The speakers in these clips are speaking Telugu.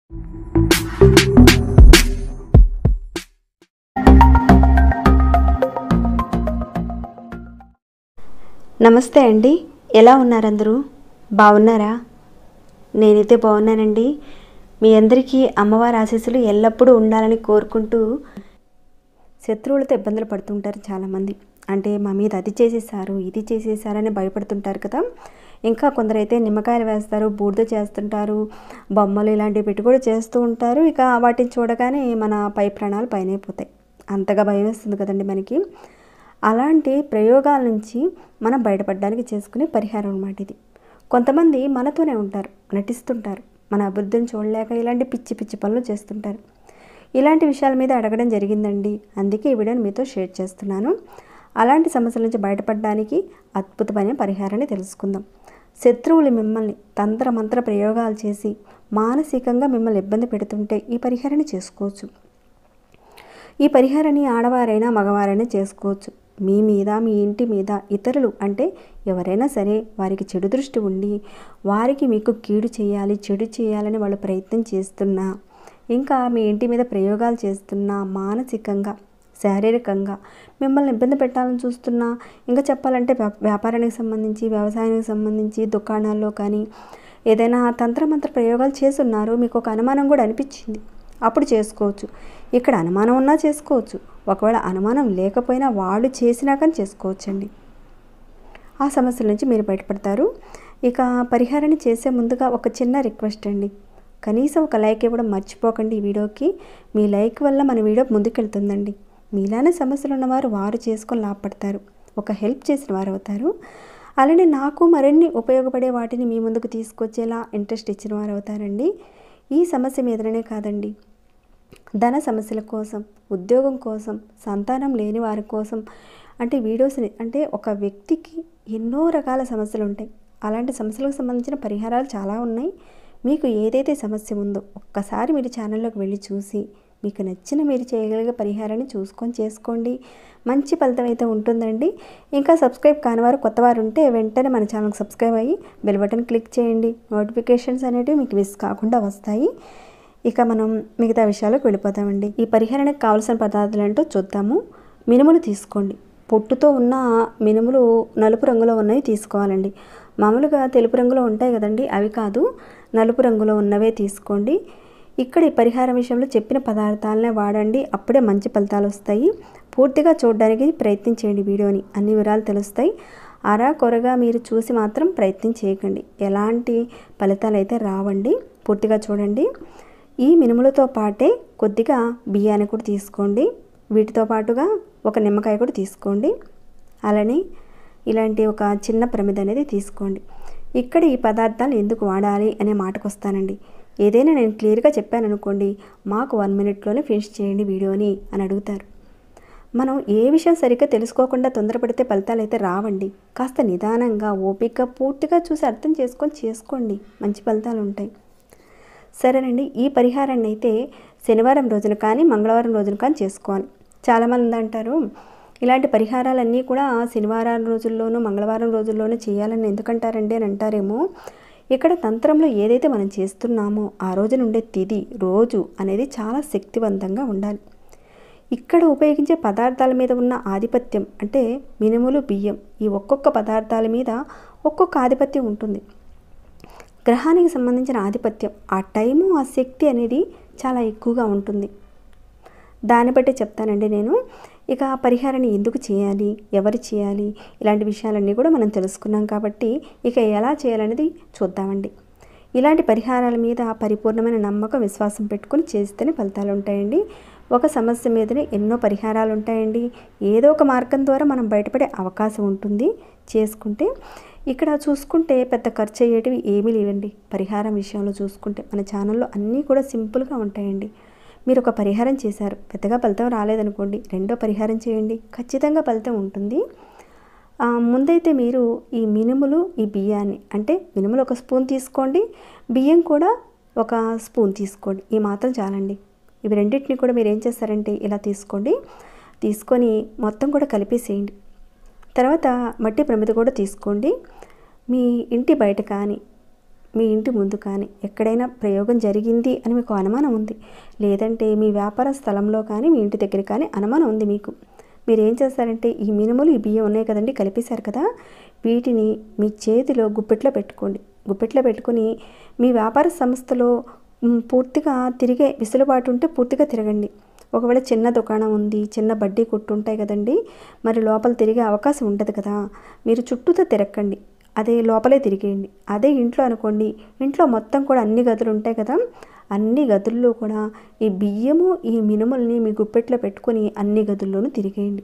నమస్తే అండి, ఎలా ఉన్నారు అందరూ? బాగున్నారా? నేనైతే బాగున్నానండి. మీ అందరికీ అమ్మవారి ఆశీస్సులు ఎల్లప్పుడూ ఉండాలని కోరుకుంటూ, శత్రువులతో ఇబ్బందులు పడుతుంటారు చాలామంది. అంటే మా మీద అది చేసేసారు, ఇది చేసేసారని భయపడుతుంటారు కదా. ఇంకా కొందరైతే నిమ్మకాయలు వేస్తారు, బూడిద చేస్తుంటారు, బొమ్మలు ఇలాంటివి పెట్టి కూడా చేస్తూ ఉంటారు. ఇక వాటిని చూడగానే మన పై ప్రాణాలు పైనైపోతాయి. అంతగా భయం వేస్తుంది కదండి మనకి. అలాంటి ప్రయోగాల నుంచి మనం బయటపడడానికి చేసుకునే పరిహారం అన్నమాట ఇది. కొంతమంది మనతోనే ఉంటారు, నటిస్తుంటారు, మన అభివృద్ధిని చూడలేక ఇలాంటి పిచ్చి పిచ్చి పనులు చేస్తుంటారు. ఇలాంటి విషయాల మీద అడగడం జరిగిందండి, అందుకే ఈ వీడియోని మీతో షేర్ చేస్తున్నాను. అలాంటి సమస్యల నుంచి బయటపడడానికి అద్భుతమైన పరిహారాన్ని తెలుసుకుందాం. శత్రువులు మిమ్మల్ని తంత్రమంత్ర ప్రయోగాలు చేసి మానసికంగా మిమ్మల్ని ఇబ్బంది పెడుతుంటే ఈ పరిహారాన్ని చేసుకోవచ్చు. ఈ పరిహారాన్ని ఆడవారైనా మగవారైనా చేసుకోవచ్చు. మీ మీద, మీ ఇంటి మీద ఇతరులు అంటే ఎవరైనా సరే వారికి చెడు దృష్టి ఉండి వారికి మీకు కీడు చేయాలి, చెడు చేయాలని వాళ్ళు ప్రయత్నం చేస్తున్నా, ఇంకా మీ ఇంటి మీద ప్రయోగాలు చేస్తున్నా, మానసికంగా శారీరకంగా మిమ్మల్ని ఇబ్బంది పెట్టాలని చూస్తున్నా, ఇంకా చెప్పాలంటే వ్యాపారానికి సంబంధించి, వ్యవసాయానికి సంబంధించి, దుకాణాల్లో కానీ ఏదైనా తంత్రమంత్ర ప్రయోగాలు చేస్తున్నారు, మీకు ఒక అనుమానం కూడా అనిపించింది, అప్పుడు చేసుకోవచ్చు. ఇక్కడ అనుమానం ఉన్నా చేసుకోవచ్చు, ఒకవేళ అనుమానం లేకపోయినా వాళ్ళు చేసినా కానీ చేసుకోవచ్చండి. ఆ సమస్యల నుంచి మీరు బయటపడతారు. ఇక పరిహారాన్ని చేసే ముందుగా ఒక చిన్న రిక్వెస్ట్ అండి, కనీసం ఒక లైక్ ఇవ్వడం మర్చిపోకండి ఈ వీడియోకి. మీ లైక్ వల్ల మన వీడియో ముందుకెళ్తుందండి. మీలానే సమస్యలు ఉన్నవారు వారు చేసుకొని లాభపడతారు, ఒక హెల్ప్ చేసిన వారు అవుతారు. అలానే నాకు మరిన్ని ఉపయోగపడే వాటిని మీ ముందుకు తీసుకొచ్చేలా ఇంట్రెస్ట్ ఇచ్చిన వారు అవుతారండి. ఈ సమస్య మీదనే కాదండి, ధన సమస్యల కోసం, ఉద్యోగం కోసం, సంతానం లేని వారి కోసం, అంటే వీడియోస్ని అంటే ఒక వ్యక్తికి ఎన్నో రకాల సమస్యలు ఉంటాయి. అలాంటి సమస్యలకు సంబంధించిన పరిహారాలు చాలా ఉన్నాయి. మీకు ఏదైతే సమస్య ఉందో ఒక్కసారి మీరు ఛానల్లోకి వెళ్ళి చూసి మీకు నచ్చిన మీరు చేయగలిగే పరిహారాన్ని చూసుకొని చేసుకోండి. మంచి ఫలితం అయితే ఉంటుందండి. ఇంకా సబ్స్క్రైబ్ కాని వారు, కొత్త వారు ఉంటే వెంటనే మన ఛానల్కి సబ్స్క్రైబ్ అయ్యి బెల్ బటన్ క్లిక్ చేయండి. నోటిఫికేషన్స్ అనేవి మీకు మిస్ కాకుండా వస్తాయి. ఇక మనం మిగతా విషయాలకు వెళ్ళిపోతామండి. ఈ పరిహారానికి కావాల్సిన పదార్థాలు ఏంటో చూద్దాము. మినుములు తీసుకోండి. పొట్టుతో ఉన్న మినుములు నలుపు రంగులో ఉన్నవి తీసుకోవాలండి. మామూలుగా తెలుపు రంగులో ఉంటాయి కదండి, అవి కాదు, నలుపు రంగులో ఉన్నవే తీసుకోండి. ఇక్కడ ఈ పరిహారం విషయంలో చెప్పిన పదార్థాలనే వాడండి, అప్పుడే మంచి ఫలితాలు వస్తాయి. పూర్తిగా చూడడానికి ప్రయత్నం చేయండి, వీడియోని అన్ని వివరాలు తెలుస్తాయి. అరా కొరగా మీరు చూసి మాత్రం ప్రయత్నం చేయకండి, ఎలాంటి ఫలితాలు అయితే రావండి. పూర్తిగా చూడండి. ఈ మినుములతో పాటే కొద్దిగా బియ్యాన్ని కూడా తీసుకోండి. వీటితో పాటుగా ఒక నిమ్మకాయ కూడా తీసుకోండి. అలానే ఇలాంటి ఒక చిన్న ప్రమిద అనేది తీసుకోండి. ఇక్కడ ఈ పదార్థాలు ఎందుకు వాడాలి అనే మాటకు వస్తానండి. ఏదైనా నేను క్లియర్గా చెప్పాను అనుకోండి, మాకు 1 మినిట్లోనే ఫినిష్ చేయండి వీడియోని అని అడుగుతారు. మనం ఏ విషయం సరిగ్గా తెలుసుకోకుండా తొందరపడితే ఫలితాలు అయితే రావండి. కాస్త నిదానంగా ఓపిక పూర్తిగా చూసి అర్థం చేసుకొని చేసుకోండి, మంచి ఫలితాలు ఉంటాయి. సరేనండి, ఈ పరిహారాన్ని అయితే శనివారం రోజున కానీ మంగళవారం రోజున కానీ చేసుకోవాలి. చాలామంది అంటారు ఇలాంటి పరిహారాలన్నీ కూడా శనివారం రోజుల్లోనూ మంగళవారం రోజుల్లోనూ చేయాలని ఎందుకంటారండి అని అంటారేమో. ఇక్కడ తంత్రంలో ఏదైతే మనం చేస్తున్నామో ఆ రోజు నుండే తిథి, రోజు అనేది చాలా శక్తివంతంగా ఉండాలి. ఇక్కడ ఉపయోగించే పదార్థాల మీద ఉన్న ఆధిపత్యం అంటే మినుములు, బియ్యం, ఈ ఒక్కొక్క పదార్థాల మీద ఒక్కొక్క ఆధిపత్యం ఉంటుంది. గ్రహానికి సంబంధించిన ఆధిపత్యం, ఆ టైము, ఆ శక్తి అనేది చాలా ఎక్కువగా ఉంటుంది. దాన్ని బట్టి చెప్తానండి నేను. ఇక పరిహారాన్ని ఎందుకు చేయాలి, ఎవరు చేయాలి, ఇలాంటి విషయాలన్నీ కూడా మనం తెలుసుకున్నాం కాబట్టి ఇక ఎలా చేయాలనేది చూద్దామండి. ఇలాంటి పరిహారాల మీద పరిపూర్ణమైన నమ్మకం, విశ్వాసం పెట్టుకొని చేస్తేనే ఫలితాలు ఉంటాయండి. ఒక సమస్య మీదనే ఎన్నో పరిహారాలు ఉంటాయండి. ఏదో ఒక మార్గం ద్వారా మనం బయటపడే అవకాశం ఉంటుంది చేసుకుంటే. ఇక్కడ చూసుకుంటే పెద్ద ఖర్చు అయ్యేటివి ఏమీ లేవండి. పరిహారం విషయంలో చూసుకుంటే మన ఛానల్లో అన్నీ కూడా సింపుల్గా ఉంటాయండి. మీరు ఒక పరిహారం చేశారు, పెద్దగా ఫలితం రాలేదనుకోండి, రెండో పరిహారం చేయండి, ఖచ్చితంగా ఫలితం ఉంటుంది. ముందైతే మీరు ఈ మినుములు, ఈ బియ్యాన్ని అంటే మినుములు 1 స్పూన్ తీసుకోండి, బియ్యం కూడా 1 స్పూన్ తీసుకోండి. ఈ మాత్రం చాలండి. ఇవి రెండింటిని కూడా మీరు ఏం చేస్తారంటే ఇలా తీసుకోండి. తీసుకొని మొత్తం కూడా కలిపేసేయండి. తర్వాత మట్టి ప్రమిద కూడా తీసుకోండి. మీ ఇంటి బయట కానీ మీ ఇంటి ముందు కానీ ఎక్కడైనా ప్రయోగం జరిగింది అని మీకు అనుమానం ఉంది, లేదంటే మీ వ్యాపార స్థలంలో కానీ మీ ఇంటి దగ్గర కానీ అనుమానం ఉంది మీకు, మీరు ఏం చేస్తారంటే ఈ మినుములు ఈ బియ్యం ఉన్నాయి కదండి, కలిపేశారు కదా, వీటిని మీ చేతిలో గుప్పెట్లో పెట్టుకోండి. గుప్పెట్లో పెట్టుకుని మీ వ్యాపార సంస్థలో పూర్తిగా తిరిగే వెసులుబాటు ఉంటే పూర్తిగా తిరగండి. ఒకవేళ చిన్న దుకాణం ఉంది, చిన్న బడ్డీ కొట్టు ఉంటాయి కదండి, మరి లోపల తిరిగే అవకాశం ఉండదు కదా, మీరు చుట్టూతో తిరగండి, అదే లోపలే తిరిగేయండి. అదే ఇంట్లో అనుకోండి, ఇంట్లో మొత్తం కూడా అన్ని గదులు ఉంటాయి కదా, అన్ని గదుల్లో కూడా ఈ బియ్యము ఈ మినుముల్ని మీ గుప్పెట్లో పెట్టుకొని అన్ని గదుల్లోనూ తిరిగేయండి.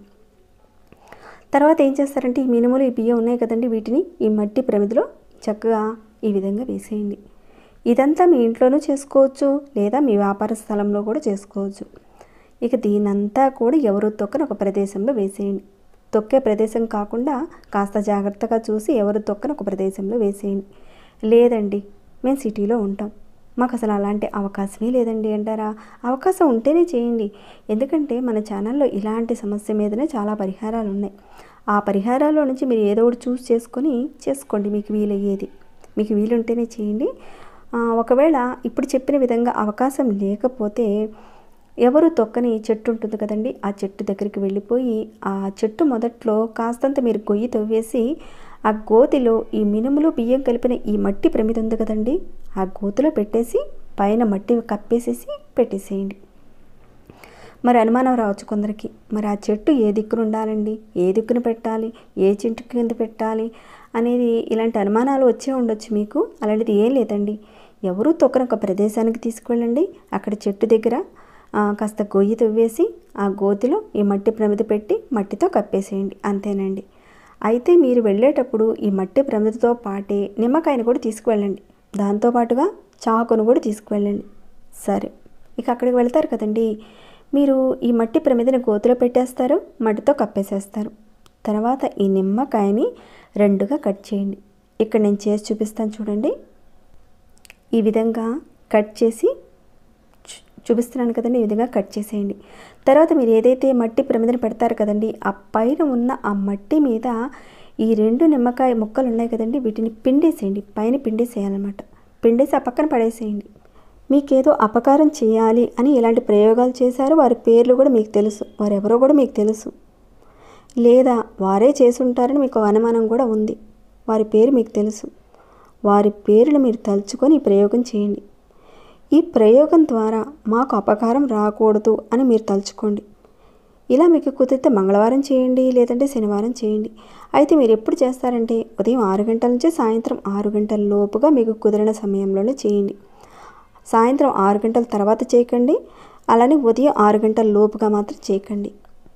తర్వాత ఏం చేస్తారంటే ఈ మినుములు ఈ బియ్యం ఉన్నాయి కదండి, వీటిని ఈ మట్టి ప్రమిదిలో చక్కగా ఈ విధంగా వేసేయండి. ఇదంతా మీ ఇంట్లోనూ చేసుకోవచ్చు, లేదా మీ వ్యాపార స్థలంలో కూడా చేసుకోవచ్చు. ఇక దీనంతా కూడా ఎవరు తొక్కని ఒక ప్రదేశంలో వేసేయండి. తొక్కే ప్రదేశం కాకుండా కాస్త జాగ్రత్తగా చూసి ఎవరు తొక్కని ఒక ప్రదేశంలో వేసేయండి. లేదండి మేము సిటీలో ఉంటాం, మాకు అసలు అలాంటి అవకాశమే లేదండి అంటారా, అవకాశం ఉంటేనే చేయండి. ఎందుకంటే మన ఛానల్లో ఇలాంటి సమస్య మీదనే చాలా పరిహారాలు ఉన్నాయి. ఆ పరిహారాల్లో నుంచి మీరు ఏదో ఒకటి చూస్ చేసుకొని చేసుకోండి, మీకు వీలయ్యేది. మీకు వీలుంటేనే చేయండి. ఒకవేళ ఇప్పుడు చెప్పిన విధంగా అవకాశం లేకపోతే ఎవరు తొక్కని చెట్టు ఉంటుంది కదండి, ఆ చెట్టు దగ్గరికి వెళ్ళిపోయి ఆ చెట్టు మొదట్లో కాస్తంత మీరు గొయ్యి తవ్వేసి ఆ గోతిలో ఈ మినుములు బియ్యం కలిపిన ఈ మట్టి ప్రమిది ఉంది కదండి, ఆ గోతిలో పెట్టేసి పైన మట్టి కప్పేసేసి పెట్టేసేయండి. మరి అనుమానం రావచ్చు కొందరికి, మరి ఆ చెట్టు ఏ దిక్కున ఉండాలండి, ఏ దిక్కున పెట్టాలి, ఏ చెట్టు కింద పెట్టాలి అనేది ఇలాంటి అనుమానాలు వచ్చే ఉండొచ్చు మీకు. అలాంటిది ఏం లేదండి, ఎవరు తొక్కని ఒక ప్రదేశానికి తీసుకువెళ్ళండి, అక్కడ చెట్టు దగ్గర కాస్త గొయ్యి తవ్వేసి ఆ గోతిలో ఈ మట్టి ప్రమిది పెట్టి మట్టితో కప్పేసేయండి, అంతేనండి. అయితే మీరు వెళ్ళేటప్పుడు ఈ మట్టి ప్రమిదితో పాటే నిమ్మకాయను కూడా తీసుకువెళ్ళండి, దాంతోపాటుగా చాకును కూడా తీసుకువెళ్ళండి. సరే, ఇక అక్కడికి వెళ్తారు కదండి, మీరు ఈ మట్టి ప్రమిదిని గోతిలో పెట్టేస్తారు, మట్టితో కప్పేసేస్తారు. తర్వాత ఈ నిమ్మకాయని రెండుగా కట్ చేయండి. ఇక్కడ నేను చేసి చూపిస్తాను చూడండి, ఈ విధంగా కట్ చేసి చూపిస్తున్నాను కదండి, ఈ విధంగా కట్ చేసేయండి. తర్వాత మీరు ఏదైతే మట్టి ప్రమిదను పెడతారు కదండి, ఆ పైన ఉన్న ఆ మట్టి మీద ఈ 2 నిమ్మకాయ ముక్కలు ఉన్నాయి కదండి, వీటిని పిండేసేయండి, పైన పిండేసేయాలన్నమాట. పిండేసి ఆ పక్కన పడేసేయండి. మీకేదో అపకారం చేయాలి అని ఇలాంటి ప్రయోగాలు చేశారు, వారి పేర్లు కూడా మీకు తెలుసు, వారెవరో కూడా మీకు తెలుసు, లేదా వారే చేసుంటారని మీకు అనుమానం కూడా ఉంది, వారి పేరు మీకు తెలుసు, వారి పేర్లు మీరు తలుచుకొని ఈ ప్రయోగం చేయండి. ఈ ప్రయోగం ద్వారా మాకు అపకారం రాకూడదు అని మీరు తలుచుకోండి. ఇలా మీకు కుదిరితే మంగళవారం చేయండి, లేదంటే శనివారం చేయండి. అయితే మీరు ఎప్పుడు చేస్తారంటే ఉదయం 6 గంటల నుంచి సాయంత్రం 6 గంటల లోపుగా మీకు కుదిరిన సమయంలోనే చేయండి. సాయంత్రం 6 గంటల తర్వాత చేయకండి, అలానే ఉదయం 6 గంటల లోపుగా మాత్రం చేయకండి.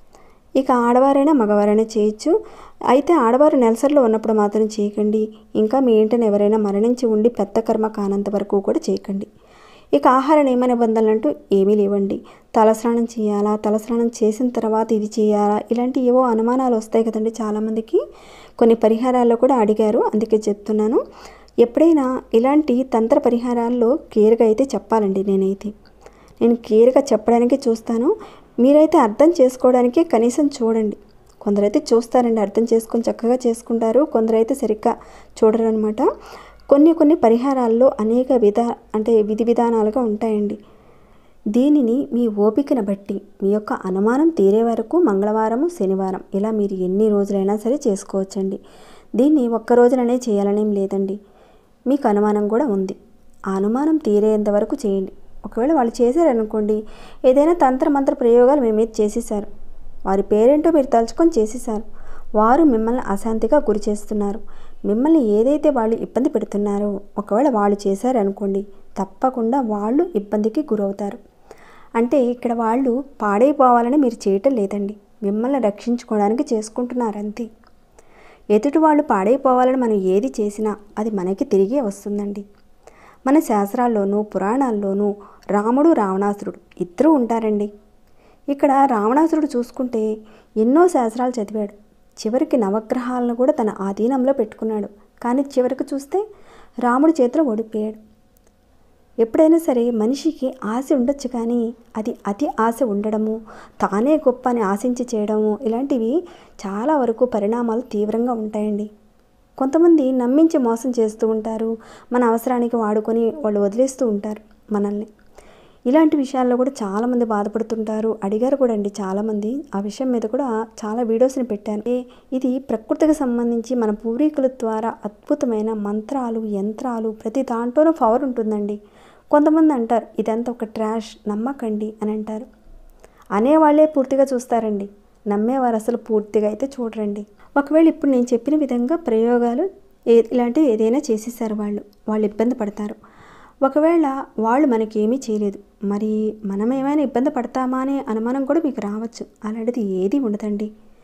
ఇక ఆడవారైనా మగవారైనా చేయొచ్చు. అయితే ఆడవారు నెలసరిలో ఉన్నప్పుడు మాత్రం చేయకండి. ఇంకా మీ ఇంటిని ఎవరైనా మరణించి ఉండి పెద్ద కర్మ కానంత వరకు కూడా చేయకండి. ఇక ఆహార నియమ నిబంధనలు అంటూ ఏమీ లేవండి. తలస్నానం చేయాలా, తలస్నానం చేసిన తర్వాత ఇది చేయాలా, ఇలాంటి ఏవో అనుమానాలు వస్తాయి కదండి చాలామందికి. కొన్ని పరిహారాల్లో కూడా అడిగారు, అందుకే చెప్తున్నాను. ఎప్పుడైనా ఇలాంటి తంత్ర పరిహారాల్లో క్లియర్గా అయితే చెప్పాలండి. నేను క్లియర్గా చెప్పడానికి చూస్తాను, మీరైతే అర్థం చేసుకోవడానికి కనీసం చూడండి. కొందరైతే చూస్తారండి, అర్థం చేసుకొని చక్కగా చేసుకుంటారు, కొందరైతే సరిగ్గా చూడరు అనమాట. కొన్ని పరిహారాల్లో అనేక విధి విధానాలుగా ఉంటాయండి. దీనిని మీ ఓపికను బట్టి మీ యొక్క అనుమానం తీరే వరకు మంగళవారము శనివారం ఇలా మీరు ఎన్ని రోజులైనా సరే చేసుకోవచ్చండి. దీన్ని ఒక్క రోజుననే చేయాలనేం లేదండి. మీకు అనుమానం కూడా ఉంది, ఆ అనుమానం తీరేంత వరకు చేయండి. ఒకవేళ వాళ్ళు చేశారనుకోండి, ఏదైనా తంత్రమంత్ర ప్రయోగాలు మీ మీద చేసేసారు, వారి పేరేంటో మీరు తలుచుకొని చేసేసారు, వారు మిమ్మల్ని అశాంతిగా గురి చేస్తున్నారు, మిమ్మల్ని ఏదైతే వాళ్ళు ఇబ్బంది పెడుతున్నారో ఒకవేళ వాళ్ళు చేశారనుకోండి, తప్పకుండా వాళ్ళు ఇబ్బందికి గురవుతారు. అంటే ఇక్కడ వాళ్ళు పాడైపోవాలని మీరు చేయటం లేదండి, మిమ్మల్ని రక్షించుకోవడానికి చేసుకుంటున్నారు అంతే. ఎదుటి వాళ్ళు పాడైపోవాలని మనం ఏది చేసినా అది మనకి తిరిగే వస్తుందండి. మన శాస్త్రాల్లోనూ పురాణాల్లోనూ రాముడు రావణాసురుడు ఇద్దరూ ఉంటారండి. ఇక్కడ రావణాసురుడు చూసుకుంటే ఎన్నో శాస్త్రాలు చదివాడు, చివరికి నవగ్రహాలను కూడా తన ఆధీనంలో పెట్టుకున్నాడు, కానీ చివరికి చూస్తే రాముడి చేతిలో ఓడిపోయాడు. ఎప్పుడైనా సరే మనిషికి ఆశ ఉండొచ్చు, కానీ అది అతి ఆశ ఉండడము, తానే గొప్ప అని ఆశించి చేయడము, ఇలాంటివి చాలా వరకు పరిణామాలు తీవ్రంగా ఉంటాయండి. కొంతమంది నమ్మించి మోసం చేస్తూ ఉంటారు. మన అవసరానికి వాడుకొని వాళ్ళు వదిలేస్తూ ఉంటారు మనల్ని. ఇలాంటి విషయాల్లో కూడా చాలామంది బాధపడుతుంటారు. అడిగారు కూడా అండి చాలామంది. ఆ విషయం మీద కూడా చాలా వీడియోస్ని పెట్టాను. ఇది ప్రకృతికి సంబంధించి మన పూర్వీకుల ద్వారా అద్భుతమైన మంత్రాలు, యంత్రాలు, ప్రతి దాంట్లోనూ పవర్ ఉంటుందండి. కొంతమంది అంటారు ఇదంతా ఒక ట్రాష్, నమ్మకండి అని అంటారు. అనేవాళ్ళే పూర్తిగా చూస్తారండి, నమ్మేవారు అసలు పూర్తిగా అయితే చూడరండి. ఒకవేళ ఇప్పుడు నేను చెప్పిన విధంగా ప్రయోగాలు ఇలాంటివి ఏదైనా చేసేసారు వాళ్ళు ఇబ్బంది పడతారు. ఒకవేళ వాళ్ళు మనకేమీ చేయలేదు, మరి మనం ఏమైనా ఇబ్బంది పడతామా అనే అనుమానం కూడా మీకు రావచ్చు. అలాంటిది ఏది ఉండదండి.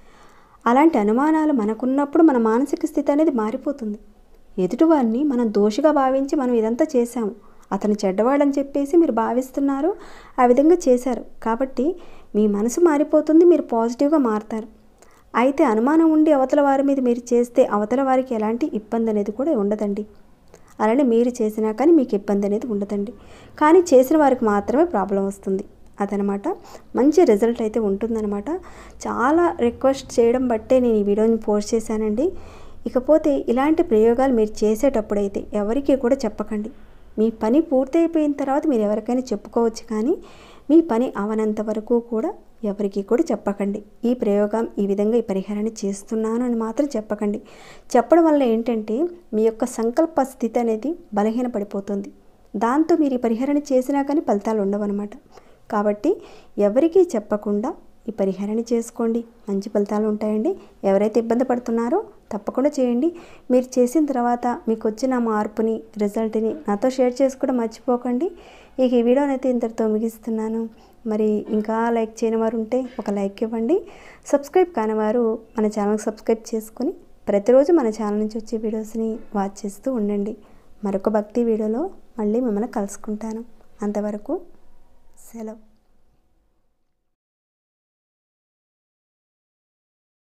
అలాంటి అనుమానాలు మనకున్నప్పుడు మన మానసిక స్థితి అనేది మారిపోతుంది. ఎదుటివారిని మనం దోషిగా భావించి మనం ఇదంతా చేశాము, అతను చెడ్డవాడని చెప్పేసి మీరు భావిస్తున్నారు, ఆ విధంగా చేశారు కాబట్టి మీ మనసు మారిపోతుంది, మీరు పాజిటివ్గా మారుతారు. అయితే అనుమానం ఉండి అవతల వారి మీద మీరు చేస్తే అవతల వారికి ఎలాంటి ఇబ్బంది అనేది కూడా ఉండదండి. అలానే మీరు చేసినా కానీ మీకు ఇబ్బంది అనేది ఉండదండి. కానీ చేసిన వారికి మాత్రమే ప్రాబ్లం వస్తుంది. అదనమాట. మంచి రిజల్ట్ అయితే ఉంటుందన్నమాట. చాలా రిక్వెస్ట్ చేయడం బట్టే నేను ఈ వీడియోని పోస్ట్ చేశానండి. ఇకపోతే ఇలాంటి ప్రయోగాలు మీరు చేసేటప్పుడైతే ఎవరికి కూడా చెప్పకండి. మీ పని పూర్తయిపోయిన తర్వాత మీరు ఎవరికైనా చెప్పుకోవచ్చు, కానీ మీ పని అవనంత వరకు కూడా ఎవరికి కూడా చెప్పకండి. ఈ ప్రయోగం ఈ విధంగా ఈ పరిహారాన్ని చేస్తున్నాను అని మాత్రం చెప్పకండి. చెప్పడం వల్ల ఏంటంటే మీ యొక్క సంకల్ప స్థితి అనేది బలహీనపడిపోతుంది. దాంతో మీరు ఈ పరిహారాన్ని చేసినా కానీ ఫలితాలు ఉండవన్నమాట. కాబట్టి ఎవరికీ చెప్పకుండా ఈ పరిహారాన్ని చేసుకోండి, మంచి ఫలితాలు ఉంటాయండి. ఎవరైతే ఇబ్బంది పడుతున్నారో తప్పకుండా చేయండి. మీరు చేసిన తర్వాత మీకు వచ్చిన మార్పుని, రిజల్ట్ని నాతో షేర్ చేసుకోవడం మర్చిపోకండి. ఇక ఈ వీడియోని అయితే ఇంతటితో ముగిస్తున్నాను. మరి ఇంకా లైక్ చేయని వారు ఉంటే ఒక లైక్ ఇవ్వండి. సబ్స్క్రైబ్ కాని వారు మన ఛానల్కి సబ్స్క్రైబ్ చేసుకొని ప్రతిరోజు మన ఛానల్ నుంచి వచ్చే వీడియోస్ని వాచ్ చేస్తూ ఉండండి. మరొక భక్తి వీడియోలో మళ్ళీ మిమ్మల్ని కలుసుకుంటాను. అంతవరకు సెలవు.